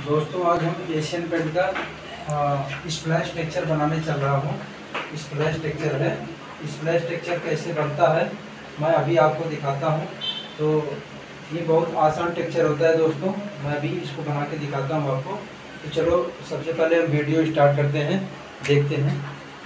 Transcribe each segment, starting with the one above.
दोस्तों आज हम एशियन पेंट का स्प्लैश टेक्सचर बनाने चल रहा हूँ। स्प्लैश टेक्सचर है। स्प्लैश टेक्सचर कैसे बनता है मैं अभी आपको दिखाता हूँ। तो ये बहुत आसान टेक्सचर होता है दोस्तों, मैं अभी इसको बना के दिखाता हूँ आपको। तो चलो सबसे पहले हम वीडियो स्टार्ट करते हैं, देखते हैं।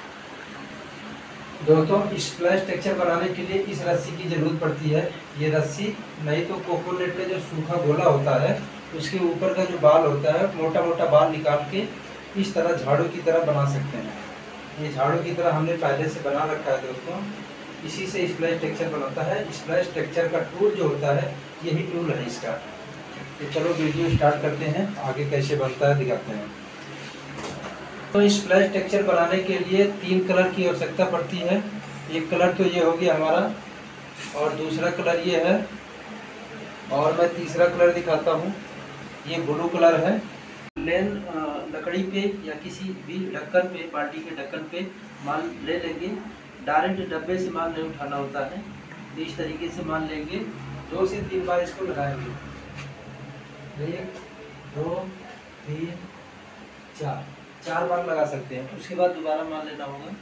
दोस्तों स्प्लैश टेक्सचर बनाने के लिए इस रस्सी की ज़रूरत पड़ती है। ये रस्सी नहीं तो कोकोनट का जो सूखा गोला होता है उसके ऊपर का जो बाल होता है, मोटा मोटा बाल निकाल के इस तरह झाड़ू की तरह बना सकते हैं। ये झाड़ू की तरह हमने पहले से बना रखा है दोस्तों। इसी से स्प्लैश टेक्सचर बनाता है। स्प्लैश टेक्सचर का टूल जो होता है यही टूल है इसका। तो चलो वीडियो स्टार्ट करते हैं, आगे कैसे बनता है दिखाते हैं। तो स्प्लैश टेक्सचर बनाने के लिए 3 कलर की आवश्यकता पड़ती है। एक कलर तो ये हो गया हमारा, और दूसरा कलर ये है, और मैं तीसरा कलर दिखाता हूँ। ये ब्लू कलर है। प्लेन लकड़ी पे या किसी भी ढक्कन पे, बाल्टी के ढक्कन पे माल ले लेंगे। डायरेक्ट डब्बे से माल नहीं उठाना होता है। तो इस तरीके से माल लेंगे, 2 से 3 बार इसको लगाएंगे। 1 2 3 4 बार लगा सकते हैं। उसके बाद दोबारा माल लेना होगा।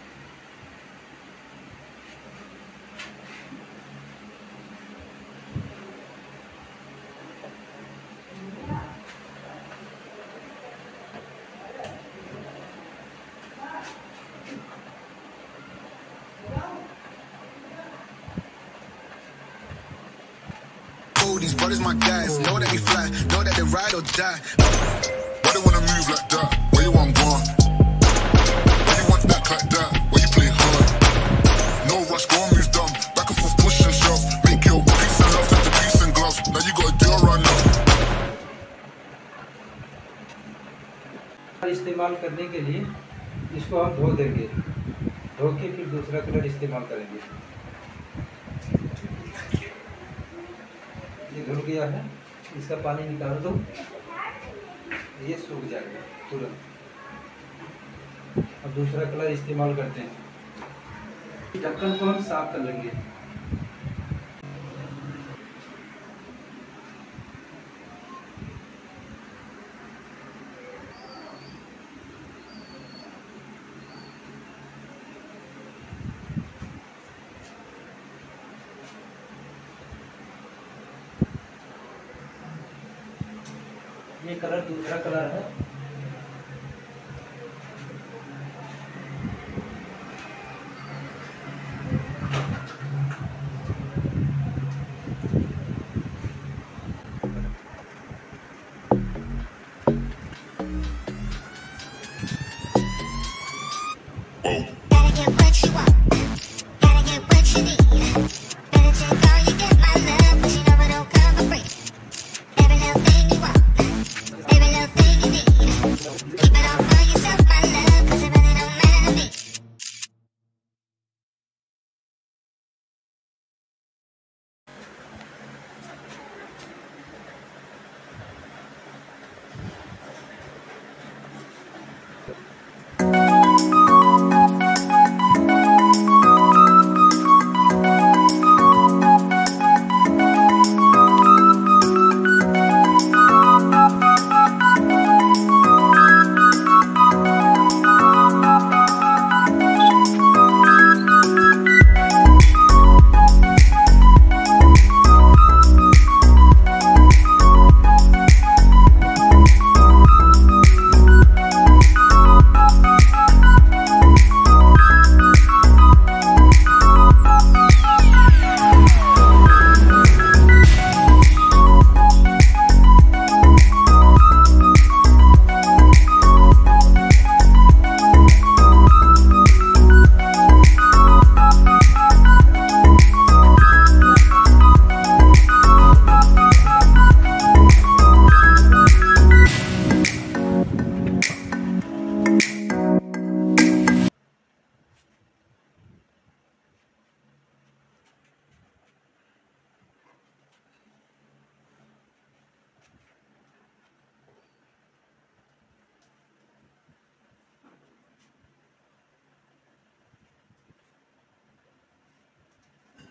These brothers my guys, know that we fly, know that they ride or die. Why they wanna move like that? Where you want gone? Why you want that like that? Where you play hard? No rush, go and move dumb. Back and forth, push and shove. Make your peace and love turn to peace and gloves. Now you got a deal right now. इस्तेमाल करने के लिए इसको हम धो देंगे, धो के फिर दूसरा कलर इस्तेमाल करेंगे। ये धुल गया है, इसका पानी निकाल दो, ये सूख जाएगा तुरंत। अब दूसरा कलर इस्तेमाल करते हैं। ढक्कन को हम साफ कर लेंगे। ये कलर दूसरा कलर है। Gotta get what you want, gotta get what you need. Better take all you get, my love, 'cause you know it don't come for free. Every little thing you want, every little thing you need. Keep it all for yourself, my love, 'cause it really don't matter to me.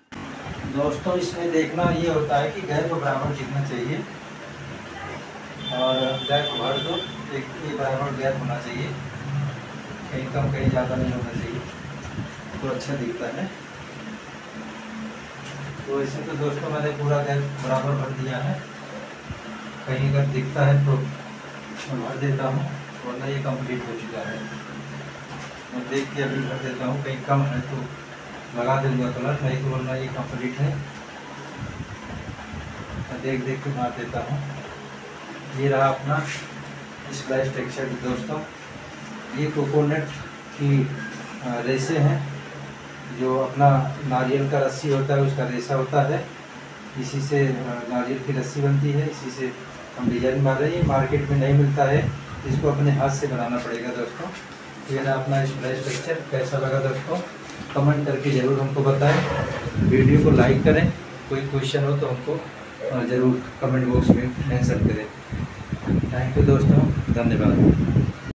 दोस्तों इसमें देखना ये होता है कि gap बराबर कितना चाहिए। और गैप भर दो, एक बराबर गैप होना चाहिए, कहीं कम कहीं ज़्यादा नहीं होना चाहिए, तो अच्छा दिखता है। तो ऐसे तो दोस्तों मैंने पूरा गैप बराबर भर दिया है, कहीं अगर दिखता है तो मैं भर देता हूँ, वरना ये कंप्लीट हो चुका है। मैं देख के अभी भर देता हूँ, कहीं कम है तो लगा दूँगा कलर, नहीं तो वरना ये कंप्लीट है। मैं देख देख के मार देता हूँ। ये रहा अपना स्प्लैश टेक्सचर दोस्तों। ये कोकोनट की रेसे हैं, जो अपना नारियल का रस्सी होता है उसका रेसा होता है, इसी से नारियल की रस्सी बनती है, इसी से हम डिजाइन मार रहे हैं। ये मार्केट में नहीं मिलता है, इसको अपने हाथ से बनाना पड़ेगा दोस्तों। ये ना अपना स्प्लैश टेक्सचर कैसा लगा दोस्तों, कमेंट करके ज़रूर हमको बताएं। वीडियो को लाइक करें, कोई क्वेश्चन हो तो हमको ज़रूर कमेंट बॉक्स में मेंशन करें। थैंक यू दोस्तों, धन्यवाद।